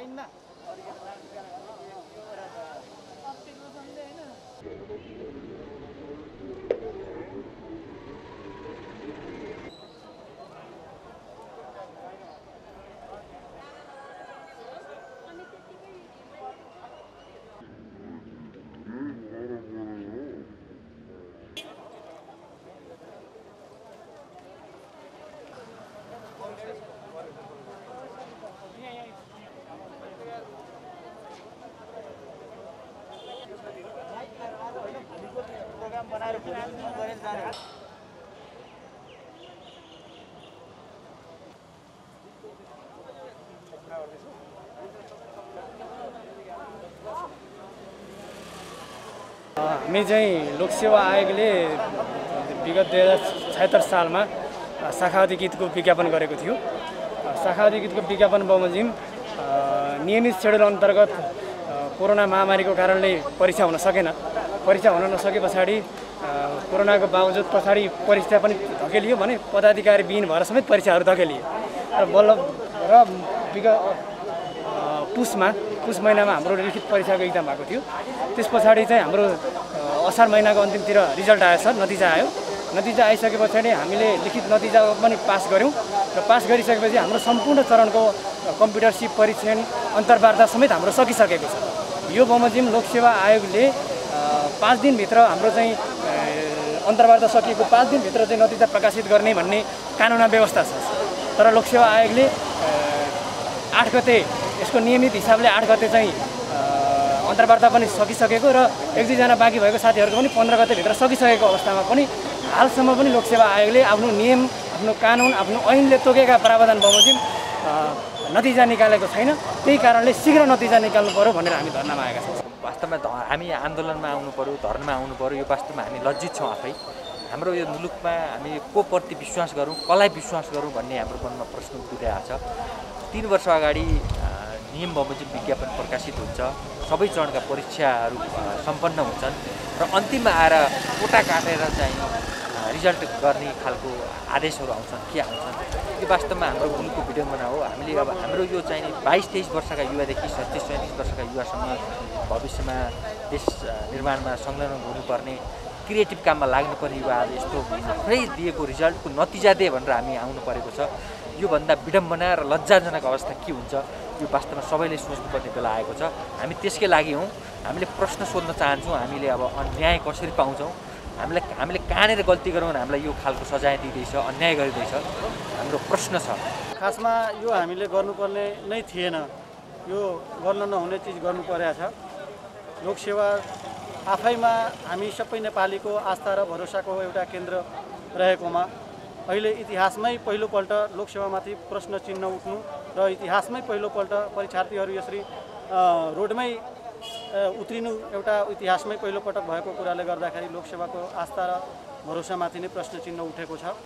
हामी चाहिँ लोकसेवा आयोगले विगत 2076 सालमा शाखावधि गीतको विज्ञापन गरेको थियो। शाखावधि गीतको विज्ञापन बमोजिम नियमित शेड्युल अन्तर्गत कोरोना महामारीको कारणले परीक्षा हुन सकेन। परीक्षा हुन नसके पछाडि कोरोनाको बावजुद पछाडि परीक्षा पनि धकेलियो भने पदाधिकारी विहीन भएर समेत परीक्षाहरू धकेलिए र बल्ल र विगत पुस महिनामा हाम्रो लिखित परीक्षाको एक्जाम भएको थियो। त्यस पछाडि चाहिँ हाम्रो असार महिनाको अन्तिमतिर रिजल्ट आयो सर, नतिजा आयो। नतिजा आइसके पछाडि हामीले लिखित नतिजा पनि पास गऱ्यौँ र पास गरिसकेपछि हाम्रो सम्पूर्ण चरणको कम्प्युटर सिप परीक्षण अन्तर्वार्ता समेत हाम्रो सकिसकेको छ। यो बमोजिम लोकसेवा आयोगले 5 दिनभित्र हाम्रो चाहिँ अन्तर्वार्ता सकिएको 5 दिनभित्र चाहिँ नतिजा प्रकाशित गर्ने भन्ने कानुनमा व्यवस्था छ। तर लोकसेवा आयोगले 8 गते यसको नियमित हिसाबले 8 गते चाहिँ अन्तर्वार्ता पनि सकिसकेको र 1-2 जना बाँकी भएको साथीहरूको पनि 15 गतेभित्र सकिसकेको अवस्थामा पनि हालसम्म पनि लोकसेवा आयोगले आफ्नो नियम, आफ्नो कानुन, आफ्नो ऐनले तोकेका प्रावधान बमोजिम नतिजा निकालेको छैन। त्यही कारणले शीघ्र नतिजा निकाल्नु पर्यो भनेर हामी धरनामा आएका छौँ। वास्तवमा हामी आन्दोलनमा आउनु पर्यो, धरनामा आउनु पर्यो, यो वास्तवमा हामी लज्जित छौँ आफै। हाम्रो यो मुलुकमा हामी को प्रति विश्वास गरौँ, कसलाई विश्वास गरौँ भन्ने हाम्रो मनमा प्रश्न उठिरहेको छ। 3 वर्ष अगाडि नियम बमोजिम विज्ञापन प्रकाशित हुन्छ, सबै चरणका परीक्षाहरू सम्पन्न हुन्छन् र अन्तिममा आएर कोटा काटेर चाहिँ रिजल्ट गर्ने खालको आदेशहरू आउँछन्, के आउँछन्। यो वास्तवमा हाम्रो मुलुकको विडम्बना हो। हामीले अब हाम्रो यो चाहिँ 22-23 वर्षका युवादेखि 37-37 वर्षका युवासम्म भविष्यमा देश निर्माणमा संलग्न हुनुपर्ने, क्रिएटिभ काममा लाग्नुपर्ने युवाहरूले यस्तो भर्खरै दिएको रिजल्टको नतिजा दे भनेर हामी आउनु परेको छ। योभन्दा विडम्बना र लज्जाजनक अवस्था के हुन्छ, यो वास्तवमा सबैले सोच्नुपर्ने बेला आएको छ। हामी त्यसकै लागि हौँ। हामीले प्रश्न सोध्न चाहन्छौँ, हामीले अब न्याय कसरी पाउँछौँ, हामीले कहाँनिर गल्ती गरौँ भने हामीलाई यो खालको सजाय दिँदैछ, अन्याय गरिँदैछ, हाम्रो प्रश्न छ। खासमा यो हामीले गर्नुपर्ने नै थिएन, यो गर्न नहुने चिज गर्नु परेको छ। लोकसेवा आफैमा हामी सबै नेपालीको आस्था र भरोसाको एउटा केन्द्र रहेकोमा अहिले इतिहासमै पहिलोपल्ट लोकसेवामाथि प्रश्न चिन्ह उठ्नु र इतिहासमै पहिलोपल्ट परीक्षार्थीहरू यसरी रोडमै उत्रिनु एउटा इतिहासमै पहिलोपटक भएको कुराले गर्दाखेरि लोकसेवाको आस्था र भरोसामाथि नै प्रश्न चिन्ह उठेको छ।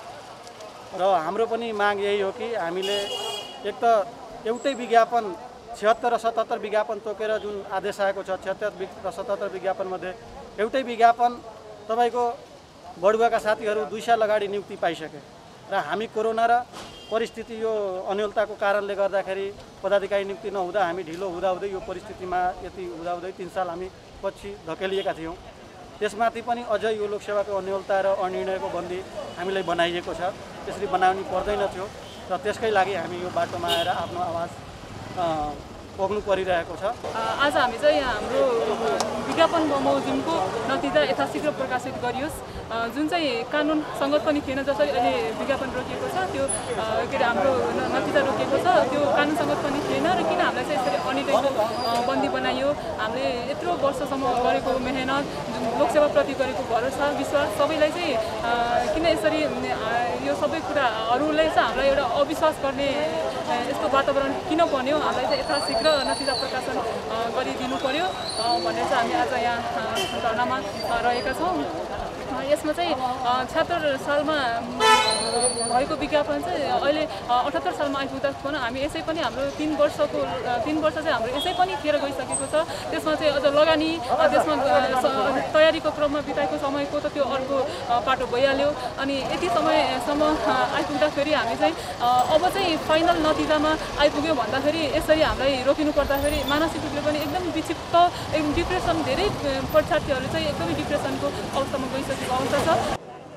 र हाम्रो पनि माग यही हो कि हामीले एक त एउटै विज्ञापन 76 र 77 विज्ञापन तोकेर जुन आदेश आएको छ, 76 र 77 विज्ञापनमध्ये एउटै विज्ञापन तपाईँको बढुवाका साथीहरू 2 साल अगाडि नियुक्ति पाइसके र हामी कोरोना र परिस्थिति यो अन्योलताको कारणले गर्दाखेरि पदाधिकारी नियुक्ति नहुँदा हामी ढिलो हुँदाहुँदै यो परिस्थितिमा यति हुँदाहुँदै 3 साल हामी पछि धकेलिएका थियौँ। त्यसमाथि पनि अझ यो लोकसेवाको अन्योलता र अनिर्णयको बन्दी हामीलाई बनाइएको छ। त्यसरी बनाउनु पर्दैन थियो र त्यसकै लागि हामी यो बाटोमा आएर आफ्नो आवाज पोख्नु परिरहेको छ। आज हामी चाहिँ हाम्रो विज्ञापन बमोजिमको नतिजा यथाशीघ्र प्रकाशित गरियोस्, जुन चाहिँ कानुन सङ्गत पनि थिएन। जसरी अहिले विज्ञापन रोकिएको छ, त्यो के अरे हाम्रो नतिजा रोकिएको छ, त्यो कानुन सङ्गत पनि थिएन र किन हामीलाई चाहिँ यसरी अनिर्णयको बन्दी बनाइयो। हामीले यत्रो वर्षसम्म गरेको मेहनत, जुन लोकसेवाप्रति गरेको भरोसा, विश्वास सबैलाई चाहिँ किन यसरी यो सबै कुराहरूलाई चाहिँ हामीलाई एउटा अविश्वास गर्ने यस्तो वातावरण किन बन्यो, हामीलाई चाहिँ यथाशीघ्र नतिजा प्रकाशन गरिदिनु पर्यो भनेर चाहिँ हामी आज यहाँ धरनामा रहेका छौँ। यसमा चाहिँ 76 सालमा भएको विज्ञापन चाहिँ अहिले 78 सालमा आइपुग्दा पनि हामी यसै पनि हाम्रो 3 वर्ष चाहिँ हाम्रो यसै पनि खेर गइसकेको छ। त्यसमा चाहिँ अझ लगानी त्यसमा तयारीको क्रममा बिताएको समयको त त्यो अर्को पाटो भइहाल्यो। अनि यति समयसम्म आइपुग्दाखेरि हामी चाहिँ अब चाहिँ फाइनल नतिजामा आइपुग्यो भन्दाखेरि यसरी हामीलाई रोकिनु पर्दाखेरि मानसिक रूपले पनि एकदम विक्षिप्त एकदम डिप्रेसन धेरै परीक्षार्थीहरू चाहिँ एकदमै डिप्रेसनको अवस्थामा गइसकेको अवस्था छ।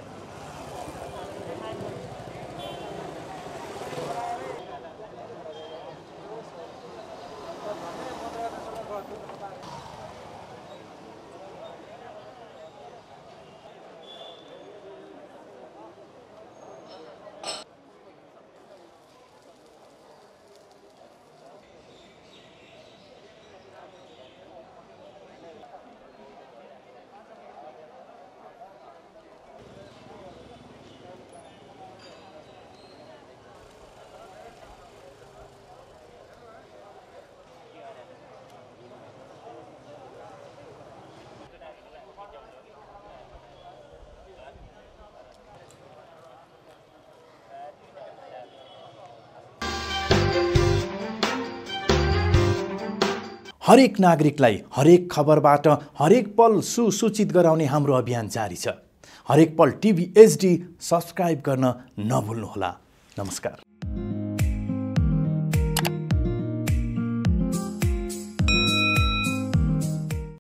हरेक नागरिकलाई हरेक खबरबाट हरेक पल सुसूचित गराउने हाम्रो अभियान जारी छ। हरेक पल टिभी HD सब्स्क्राइब गर्न नभुल्नुहोला। नमस्कार।